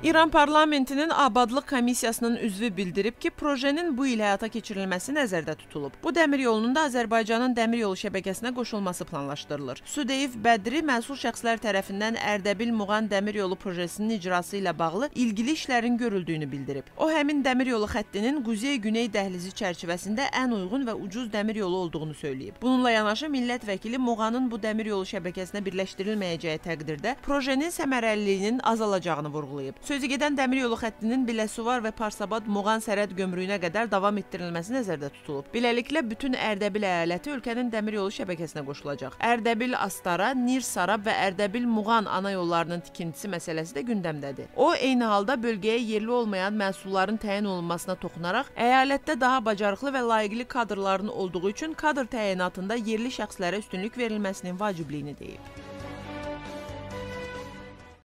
İran parlamentinin Abadlıq Komissiyasının üzvü bildirib ki, projenin bu il həyata keçirilməsi nəzərdə tutulub. Bu dəmir yolunun da Azərbaycanın dəmir yolu şəbəkəsinə qoşulması planlaşdırılır. Südeyev Bədri məsul şəxslər tərəfindən Ərdəbil-Muğan dəmir yolu projesinin icrası ilə bağlı ilgili işlərin görüldüyünü bildirib. O, həmin dəmir yolu xəttinin quzey-güney dəhlizi çərçivəsində ən uyğun və ucuz dəmir yolu olduğunu söyləyib. Bununla yanaşı millət vəkili Muğanın bu dəmir yolu şəbəkəsinə birləşdirilməyəcəyi təqdirdə projenin səmərəliliyinin azalacağını vurğulayıb. Sözügedən dəmir yolu xəttinin Biləsuvar və Parsabad-Muğan sərhəd gömrüyünə qədər davam etdirilməsi nəzərdə tutulub. Beləliklə, bütün Ərdəbil əyaləti ölkənin dəmir yolu şəbəkəsinə qoşulacaq. Ərdəbil-Astara, Nir-Sarab və Ərdəbil-Muğan ana yollarının tikintisi məsələsi də gündəmdədir. O, eyni halda bölgəyə yerli olmayan məhsulların təyin olunmasına toxunaraq, əyalətdə daha bacarıqlı və layiqli kadrların olduğu üçün kadr təyinatında yerli şəxslərə üstünlük verilməsinin vacibliyini deyib.